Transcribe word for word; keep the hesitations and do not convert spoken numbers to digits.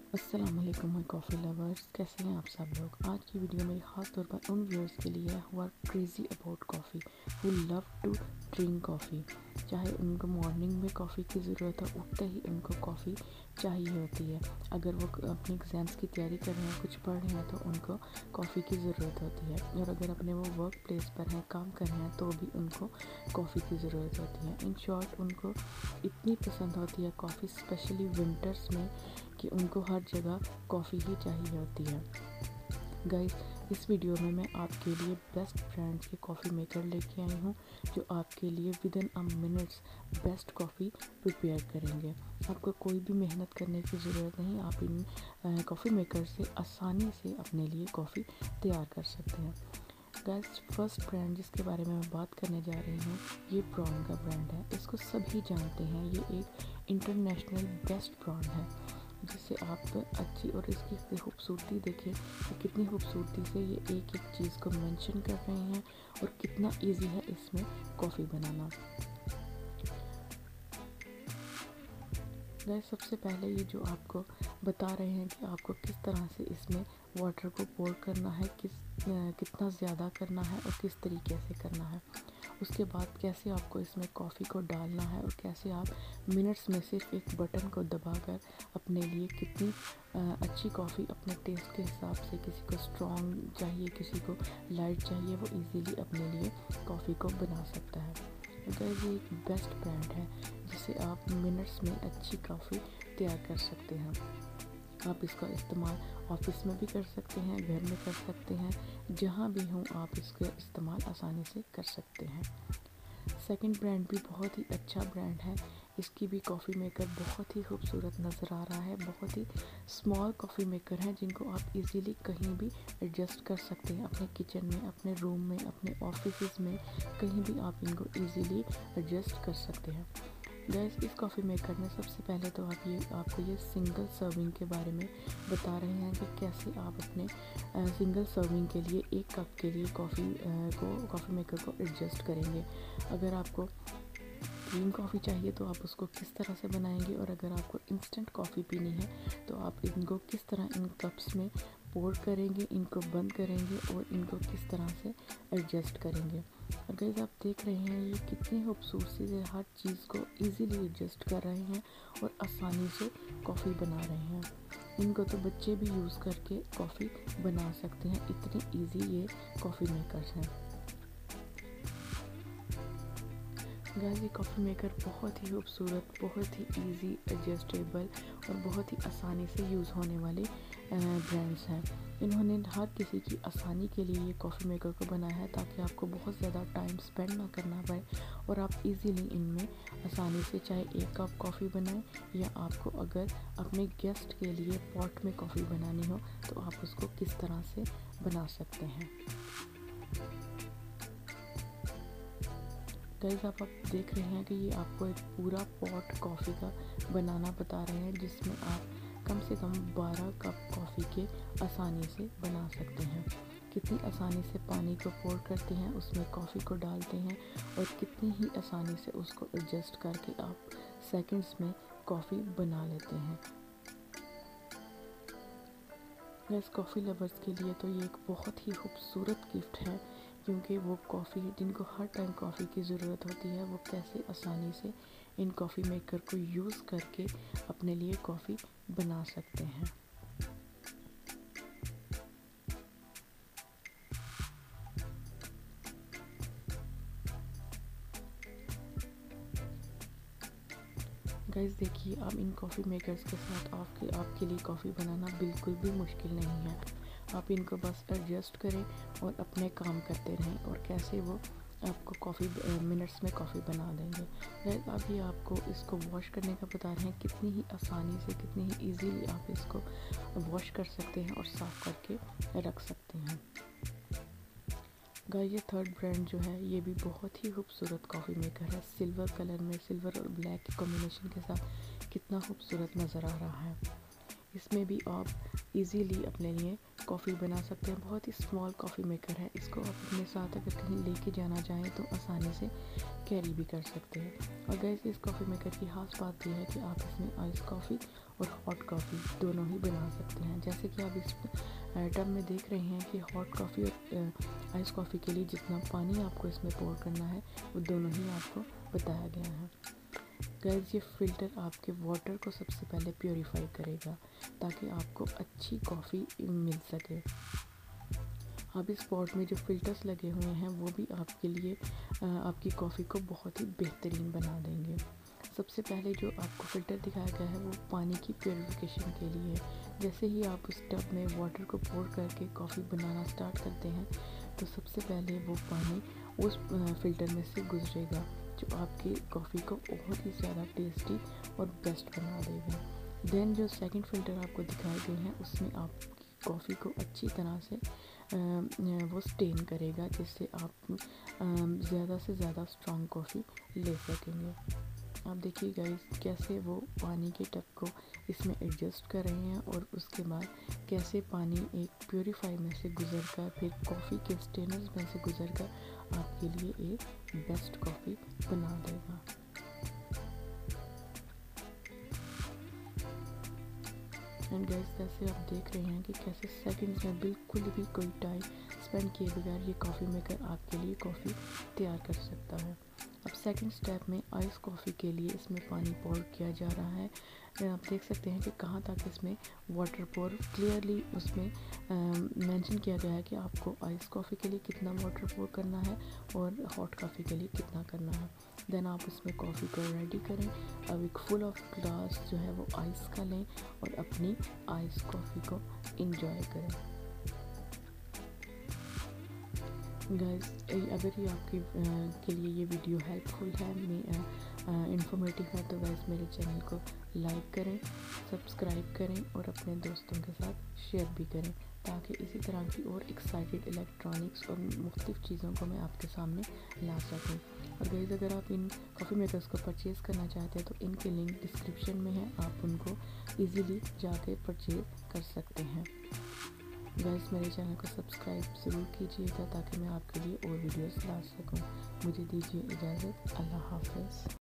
अस्सलाम वालेकुम my coffee lovers, कैसे हैं आप सब लोग। आज की वीडियो मेरी ख़ास तौर पर उन व्यूअर्स के लिए है who are crazy about coffee, who love to drink coffee. चाहे उनको मॉर्निंग में कॉफ़ी की ज़रूरत हो, उठते ही उनको कॉफ़ी चाहिए होती है। अगर वो अपने एग्ज़ाम्स की तैयारी कर रहे हैं, कुछ पढ़ रहे हैं, तो उनको कॉफ़ी की ज़रूरत होती है। और अगर अपने वो वर्क प्लेस पर हैं, काम कर रहे हैं, तो भी उनको कॉफ़ी की ज़रूरत होती है। इन शॉर्ट उनको इतनी पसंद होती है कॉफ़ी, स्पेशली विंटर्स में, कि उनको हर जगह कॉफ़ी ही चाहिए होती है। गाइस, इस वीडियो में मैं आपके लिए बेस्ट ब्रांड्स के कॉफ़ी मेकर लेके आई हूँ, जो आपके लिए within a minutes best coffee prepare करेंगे। आपको कोई भी मेहनत करने की ज़रूरत नहीं, आप इन कॉफ़ी मेकर से आसानी से अपने लिए कॉफ़ी तैयार कर सकते हैं। गाइस, फर्स्ट ब्रांड जिसके बारे में मैं बात करने जा रही हूँ, ये ब्रांड का ब्रांड है। इसको सभी जानते हैं, ये एक इंटरनेशनल बेस्ट ब्रांड है, जिससे आप अच्छी और इसकी खूबसूरती देखें कि कितनी खूबसूरती से ये एक एक चीज़ को मेंशन कर रहे हैं और कितना इजी है इसमें कॉफ़ी बनाना। गाइस, सबसे पहले ये जो आपको बता रहे हैं कि आपको किस तरह से इसमें वाटर को पोर करना है, किस कितना ज़्यादा करना है और किस तरीके से करना है। उसके बाद कैसे आपको इसमें कॉफ़ी को डालना है और कैसे आप मिनट्स में सिर्फ एक बटन को दबाकर अपने लिए कितनी अच्छी कॉफ़ी अपने टेस्ट के हिसाब से, किसी को स्ट्रॉन्ग चाहिए, किसी को लाइट चाहिए, वो इजीली अपने लिए कॉफ़ी को बना सकता है। गाइस, ये एक बेस्ट ब्रांड है जिसे आप मिनट्स में अच्छी कॉफ़ी तैयार कर सकते हैं। आप इसका इस्तेमाल ऑफिस में भी कर सकते हैं, घर में कर सकते हैं, जहाँ भी हों आप इसका इस्तेमाल आसानी से कर सकते हैं। सेकंड ब्रांड भी बहुत ही अच्छा ब्रांड है। इसकी भी कॉफ़ी मेकर बहुत ही खूबसूरत नज़र आ रहा है। बहुत ही स्मॉल कॉफ़ी मेकर हैं जिनको आप इजीली कहीं भी एडजस्ट कर सकते हैं, अपने किचन में, अपने रूम में, अपने ऑफिस में, कहीं भी आप इनको इजीली एडजस्ट कर सकते हैं। गैस, इस कॉफ़ी मेकर में सबसे पहले तो आप ये आपको ये सिंगल सर्विंग के बारे में बता रहे हैं कि कैसे आप अपने आ, सिंगल सर्विंग के लिए एक कप के लिए कॉफ़ी को कॉफ़ी मेकर को एडजस्ट करेंगे। अगर आपको ग्रीन कॉफ़ी चाहिए तो आप उसको किस तरह से बनाएंगे, और अगर आपको इंस्टेंट कॉफ़ी पीनी है तो आप इनको किस तरह इन कप्स में पोर करेंगे, इनको बंद करेंगे और इनको किस तरह से एडजस्ट करेंगे। और गाइस, आप देख रहे हैं ये कितनी खूबसूरती से हर चीज़ को इजीली एडजस्ट कर रहे हैं और आसानी से कॉफ़ी बना रहे हैं। इनको तो बच्चे भी यूज़ करके कॉफ़ी बना सकते हैं, इतनी इजी ये कॉफ़ी मेकर्स हैं। गाइस, ये कॉफ़ी मेकर बहुत ही खूबसूरत, बहुत ही इजी, एडजस्टेबल और बहुत ही आसानी से यूज़ होने वाले ब्रांड्स हैं। इन्होंने हर किसी की आसानी के लिए ये कॉफ़ी मेकर को बनाया है, ताकि आपको बहुत ज़्यादा टाइम स्पेंड ना करना पड़े और आप इजीली इनमें आसानी से चाहे एक कप कॉफ़ी बनाएं, या आपको अगर अपने गेस्ट के लिए पॉट में कॉफ़ी बनानी हो तो आप उसको किस तरह से बना सकते हैं। गाइस, आप आप देख रहे हैं कि ये आपको एक पूरा पॉट कॉफ़ी का बनाना बता रहे हैं, जिसमें आप कम से कम बारह कप कॉफ़ी के आसानी से बना सकते हैं। कितनी आसानी से पानी को पोर करते हैं, उसमें कॉफ़ी को डालते हैं और कितनी ही आसानी से उसको एडजस्ट करके आप सेकंड्स में कॉफ़ी बना लेते हैं। गाइस, कॉफ़ी लवर्स के लिए तो ये एक बहुत ही खूबसूरत गिफ्ट है, क्योंकि वो कॉफ़ी जिनको हर टाइम कॉफ़ी की ज़रूरत होती है, वो कैसे आसानी से इन कॉफ़ी मेकर को यूज़ करके अपने लिए कॉफ़ी बना सकते हैं। गाइस, देखिए, अब इन कॉफ़ी मेकर्स के साथ आपके आपके लिए कॉफ़ी बनाना बिल्कुल भी मुश्किल नहीं है। आप इनको बस एडजस्ट करें और अपने काम करते रहें, और कैसे वो आपको कॉफ़ी मिनट्स में कॉफ़ी बना देंगे। गाइस, अब ये आपको इसको वॉश करने का बता रहे हैं, कितनी ही आसानी से, कितनी ही इजीली आप इसको वॉश कर सकते हैं और साफ़ करके रख सकते हैं। गाइस, ये थर्ड ब्रांड जो है, ये भी बहुत ही खूबसूरत कॉफ़ी मेकर है। सिल्वर कलर में, सिल्वर और ब्लैक के कॉम्बिनेशन के साथ कितना खूबसूरत नज़र आ रहा है। इसमें भी आप इजीली अपने लिए कॉफ़ी बना सकते हैं। बहुत ही स्मॉल कॉफ़ी मेकर है। इसको आप अपने साथ अगर कहीं लेके जाना चाहें तो आसानी से कैरी भी कर सकते हैं। और गाइस, इस कॉफ़ी मेकर की खास बात यह है कि आप इसमें आइस कॉफ़ी और हॉट कॉफ़ी दोनों ही बना सकते हैं। जैसे कि आप इस टब में देख रहे हैं कि हॉट कॉफ़ी और आइस कॉफ़ी के लिए जितना पानी आपको इसमें पोर करना है वो दोनों ही आपको बताया गया है। गाइस, ये फ़िल्टर आपके वाटर को सबसे पहले प्योरीफाई करेगा ताकि आपको अच्छी कॉफ़ी मिल सके। अब इस पॉट में जो फ़िल्टर्स लगे हुए हैं वो भी आपके लिए आपकी कॉफ़ी को बहुत ही बेहतरीन बना देंगे। सबसे पहले जो आपको फ़िल्टर दिखाया गया है वो पानी की प्योरीफिकेशन के लिए है। जैसे ही आप उस टब में वाटर को पोर करके कॉफ़ी बनाना स्टार्ट करते हैं तो सबसे पहले वो पानी उस फ़िल्टर में से गुजरेगा जो आपकी कॉफ़ी को बहुत ही ज़्यादा टेस्टी और बेस्ट बना देगा। देन जो सेकंड फ़िल्टर आपको दिखाए गए हैं उसमें आपकी कॉफ़ी को अच्छी तरह से वो स्टेन करेगा जिससे आप ज़्यादा से ज़्यादा स्ट्रॉन्ग कॉफ़ी ले सकेंगे। आप देखिए गाइस कैसे वो पानी के टब को इसमें एडजस्ट कर रहे हैं और उसके बाद कैसे पानी एक प्योरीफाई में से गुजर कर फिर कॉफ़ी के स्टेनर्स में से गुजर कर आपके लिए एक बेस्ट कॉफ़ी बना देगा। एंड गाइस जैसे आप देख रहे हैं कि कैसे सेकंड्स में बिल्कुल भी कोई टाइम स्पेंड किए बगैर ये कॉफ़ी मेकर आपके लिए कॉफ़ी तैयार कर सकता है। अब सेकंड स्टेप में आइस कॉफ़ी के लिए इसमें पानी पोर किया जा रहा है। आप देख सकते हैं कि कहाँ तक इसमें वाटर पोर क्लियरली उसमें मेंशन किया गया है कि आपको आइस कॉफ़ी के लिए कितना वाटर पोर करना है और हॉट कॉफ़ी के लिए कितना करना है। देन आप इसमें कॉफ़ी को रेडी करें। अब एक फुल ऑफ ग्लास जो है वो आइस का लें और अपनी आइस कॉफ़ी को इंजॉय करें। गाइस अगर ये आपके के लिए ये वीडियो हेल्पफुल है, मैं इंफॉर्मेटिव है तो गाइस मेरे चैनल को लाइक करें, सब्सक्राइब करें और अपने दोस्तों के साथ शेयर भी करें ताकि इसी तरह की और एक्साइटेड इलेक्ट्रॉनिक्स और मुख्तलिफ चीज़ों को मैं आपके सामने ला सकूं। और गाइस अगर आप इन कॉफ़ी मेकर्स को परचेज़ करना चाहते हैं तो इनके लिंक डिस्क्रिप्शन में है, आप उनको ईज़िली जाके परचेज़ कर सकते हैं। गाइस मेरे चैनल को सब्सक्राइब ज़रूर कीजिएगा ताकि मैं आपके लिए और वीडियोस ला सकूं। मुझे दीजिए इजाज़त। अल्लाह हाफ़िज़।